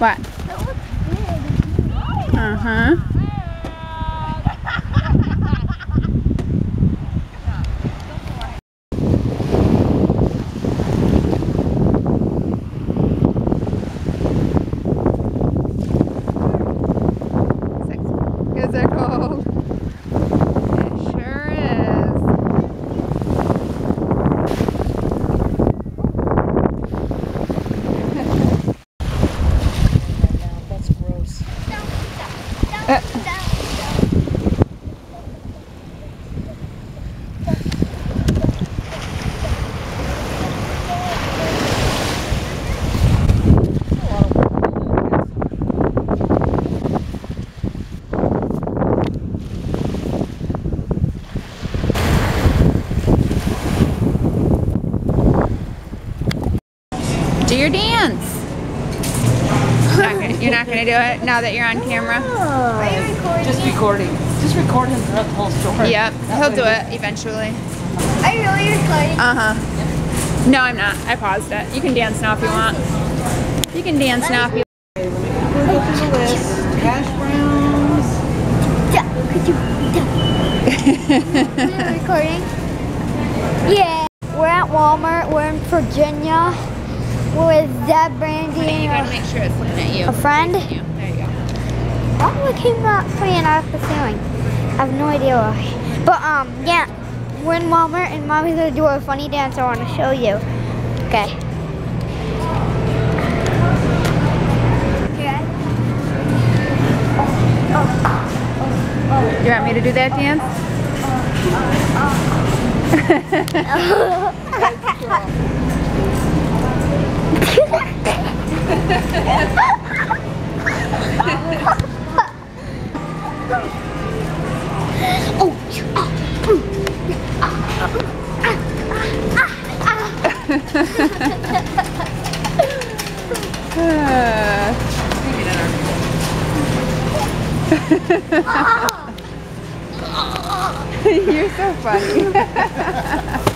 What? That looks good. Uh-huh. Is it cold? It sure is. That's gross. Do your dance. You're not gonna do it now that you're on camera? Are you recording? Just recording. Just record him throughout the whole story. Yep, he'll do it eventually. Are you really recording? Uh-huh. No, I'm not. I paused it. You can dance now if you want. You can dance now if you Okay, let me go through the list. Hash browns. Are you recording? Yeah. We're at Walmart. We're in Virginia. We're with Zeb, Brandy, You gotta and make sure it's looking at you. a friend. Yeah, there you go. Why came that playing out the ceiling? I have no idea why. But yeah, we're in Walmart and Mommy's gonna do a funny dance I want to show you. Okay. You want me to do that dance? You're so funny.